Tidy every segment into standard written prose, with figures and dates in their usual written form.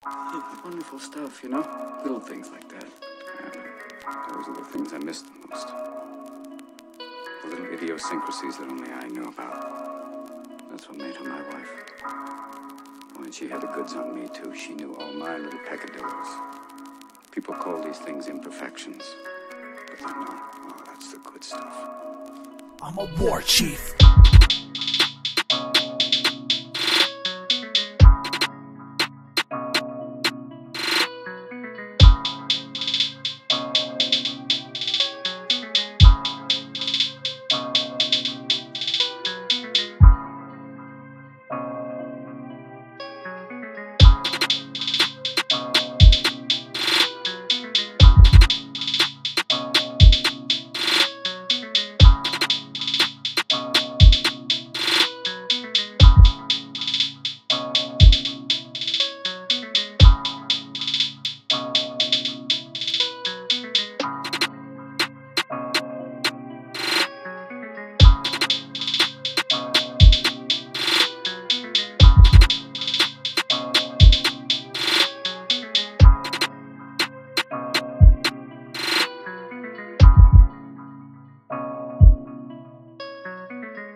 Wonderful stuff, you know? Little things like that. Yeah, those are the things I miss the most. The little idiosyncrasies that only I knew about. That's what made her my wife. When she had the goods on me, too, she knew all my little peccadillos. People call these things imperfections. But they're not. Oh, that's the good stuff. I'm a war chief.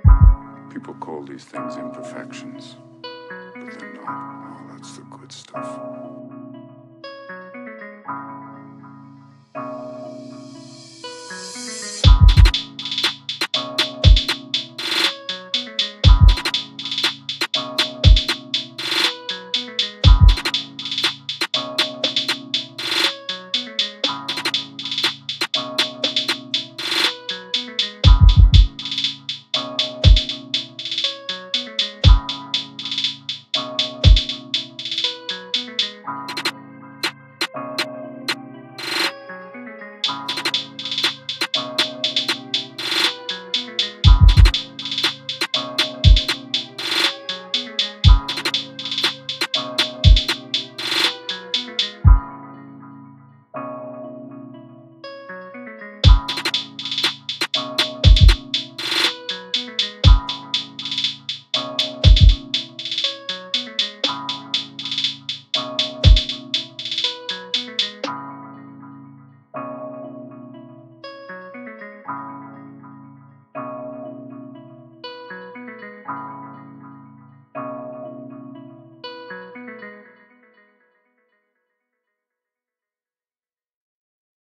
People call these things imperfections, but they're not. Oh, that's the good stuff.